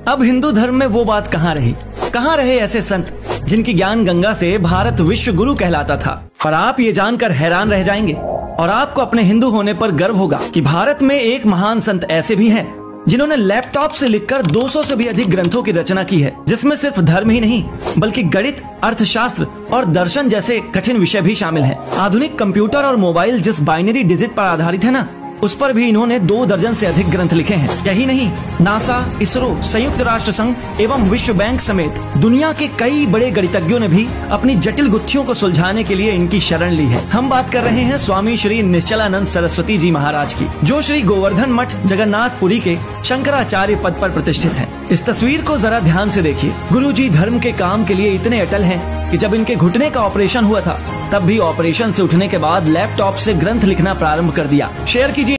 अब हिंदू धर्म में वो बात कहाँ रही, कहाँ रहे ऐसे संत जिनकी ज्ञान गंगा से भारत विश्व गुरु कहलाता था। पर आप ये जानकर हैरान रह जाएंगे और आपको अपने हिंदू होने पर गर्व होगा कि भारत में एक महान संत ऐसे भी हैं जिन्होंने लैपटॉप से लिखकर 200 से भी अधिक ग्रंथों की रचना की है, जिसमें सिर्फ धर्म ही नहीं बल्कि गणित, अर्थशास्त्र और दर्शन जैसे कठिन विषय भी शामिल हैं। आधुनिक कंप्यूटर और मोबाइल जिस बाइनरी डिजिट पर आधारित है ना, उस पर भी इन्होंने 2 दर्जन से अधिक ग्रंथ लिखे हैं। यही नहीं, नासा, इसरो, संयुक्त राष्ट्र संघ एवं विश्व बैंक समेत दुनिया के कई बड़े गणितज्ञों ने भी अपनी जटिल गुत्थियों को सुलझाने के लिए इनकी शरण ली है। हम बात कर रहे हैं स्वामी श्री निश्चलानंद सरस्वती जी महाराज की, जो श्री गोवर्धन मठ जगन्नाथपुरी के शंकराचार्य पद पर प्रतिष्ठित हैं। इस तस्वीर को जरा ध्यान से देखिए। गुरु जी धर्म के काम के लिए इतने अटल हैं कि जब इनके घुटने का ऑपरेशन हुआ था, तब भी ऑपरेशन से उठने के बाद लैपटॉप से ग्रंथ लिखना प्रारंभ कर दिया। शेयर कीजिए।